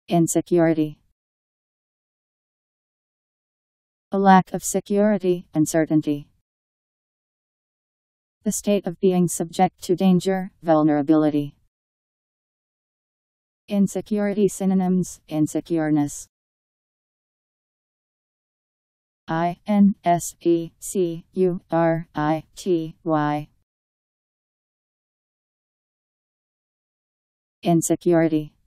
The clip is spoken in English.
Insecurity. A lack of security, uncertainty. The state of being subject to danger, vulnerability. Insecurity synonyms: insecureness. INSECURITY. Insecurity.